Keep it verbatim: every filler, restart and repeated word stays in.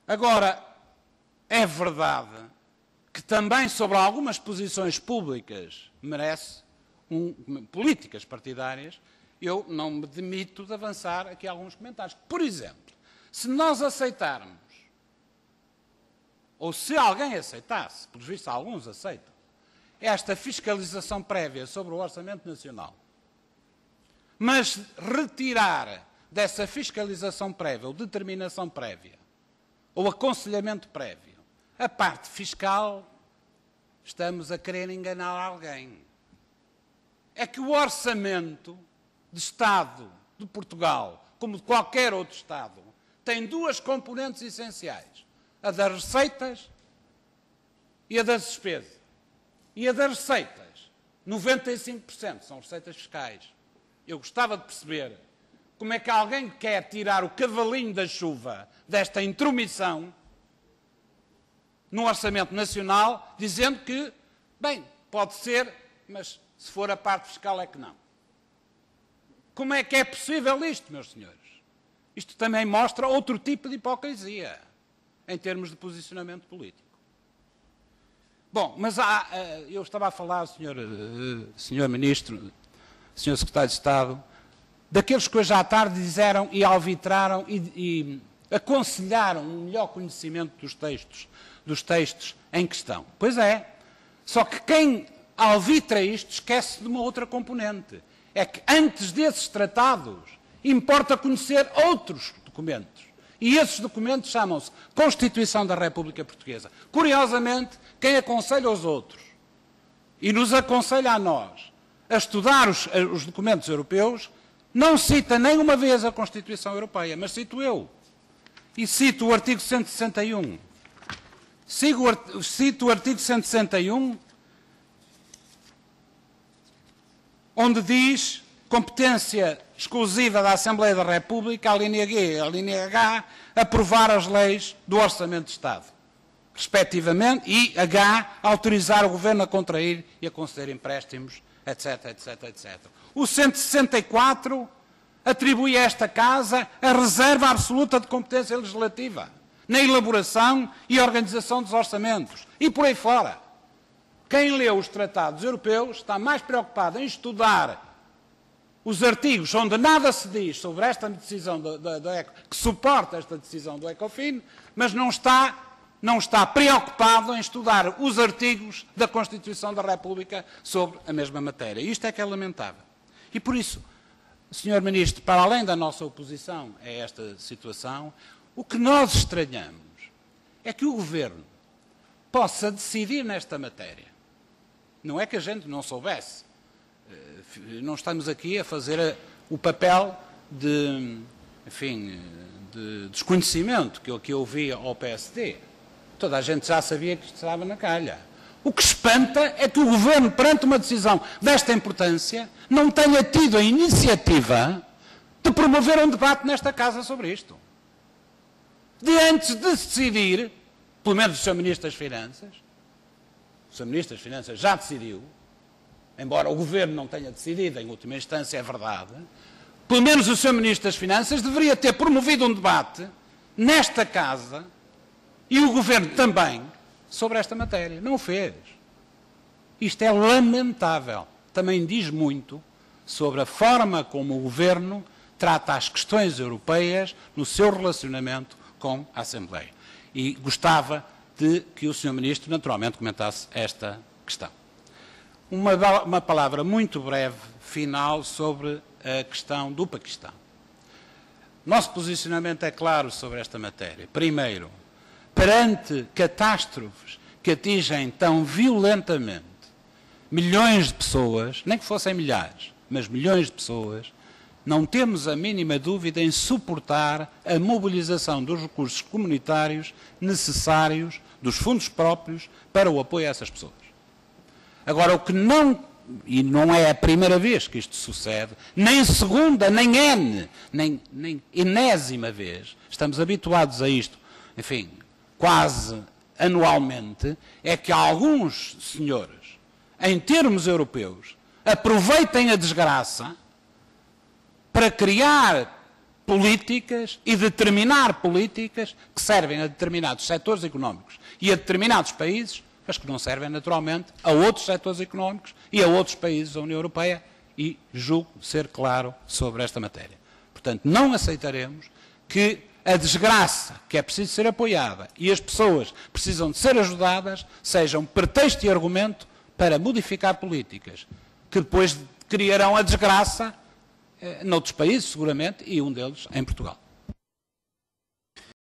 Agora, é verdade que também sobre algumas posições públicas merece, um, políticas partidárias, eu não me demito de avançar aqui alguns comentários. Por exemplo, se nós aceitarmos, ou se alguém aceitasse, por visto alguns aceitam, esta fiscalização prévia sobre o Orçamento Nacional, mas retirar dessa fiscalização prévia, ou determinação prévia, ou aconselhamento prévio, a parte fiscal, estamos a querer enganar alguém. É que o orçamento de Estado de Portugal, como de qualquer outro Estado, tem duas componentes essenciais. A das receitas e a das despesas. E a das receitas, noventa e cinco por cento são receitas fiscais. Eu gostava de perceber como é que alguém quer tirar o cavalinho da chuva desta intromissão no Orçamento Nacional, dizendo que, bem, pode ser, mas se for a parte fiscal é que não. Como é que é possível isto, meus senhores? Isto também mostra outro tipo de hipocrisia, em termos de posicionamento político. Bom, mas há, eu estava a falar, senhor, senhor Ministro, senhor Secretário de Estado, daqueles que hoje à tarde disseram e alvitraram e, e aconselharam um melhor conhecimento dos textos, dos textos em questão. Pois é, só que quem alvitra isto esquece de uma outra componente. É que antes desses tratados importa conhecer outros documentos. E esses documentos chamam-se Constituição da República Portuguesa. Curiosamente, quem aconselha os outros e nos aconselha a nós a estudar os, os documentos europeus, não cita nem uma vez a Constituição Europeia, mas cito eu. E cito o artigo cento e sessenta e um. Sigo, cito o artigo cento e sessenta e um, onde diz competência exclusiva da Assembleia da República, a linha G, a linha H, aprovar as leis do Orçamento de Estado, respectivamente, e H, autorizar o Governo a contrair e a conceder empréstimos, etc, etc, etcétera. O cento e sessenta e quatro atribui a esta Casa a reserva absoluta de competência legislativa na elaboração e organização dos orçamentos. E por aí fora. Quem leu os tratados europeus está mais preocupado em estudar os artigos onde nada se diz sobre esta decisão do, do, do ECO, que suporta esta decisão do ECOFIN, mas não está, não está preocupado em estudar os artigos da Constituição da República sobre a mesma matéria. Isto é que é lamentável. E por isso, senhor Ministro, para além da nossa oposição a esta situação, o que nós estranhamos é que o Governo possa decidir nesta matéria. Não é que a gente não soubesse. Não estamos aqui a fazer o papel de, enfim, de desconhecimento que eu, que eu ouvi ao P S D. Toda a gente já sabia que isto estava na calha. O que espanta é que o Governo, perante uma decisão desta importância, não tenha tido a iniciativa de promover um debate nesta Casa sobre isto. De antes de decidir, pelo menos o senhor Ministro das Finanças, o senhor Ministro das Finanças já decidiu, embora o Governo não tenha decidido, em última instância é verdade, pelo menos o senhor Ministro das Finanças deveria ter promovido um debate nesta Casa, e o Governo também, sobre esta matéria. Não o fez. Isto é lamentável. Também diz muito sobre a forma como o Governo trata as questões europeias no seu relacionamento com a Assembleia. E gostava de que o senhor Ministro, naturalmente, comentasse esta questão. Uma, uma palavra muito breve, final, sobre a questão do Paquistão. Nosso posicionamento é claro sobre esta matéria. Primeiro, perante catástrofes que atingem tão violentamente milhões de pessoas, nem que fossem milhares, mas milhões de pessoas, não temos a mínima dúvida em suportar a mobilização dos recursos comunitários necessários, dos fundos próprios, para o apoio a essas pessoas. Agora, o que não, e não é a primeira vez que isto sucede, nem segunda, nem N, nem, nem enésima vez, estamos habituados a isto, enfim, quase anualmente, é que alguns senhores, em termos europeus, aproveitem a desgraça para criar políticas e determinar políticas que servem a determinados setores económicos e a determinados países, mas que não servem naturalmente a outros setores económicos e a outros países da União Europeia, e julgo ser claro sobre esta matéria. Portanto, não aceitaremos que a desgraça que é preciso ser apoiada e as pessoas precisam de ser ajudadas sejam pretexto e argumento para modificar políticas que depois criarão a desgraça eh, noutros países, seguramente, e um deles em Portugal.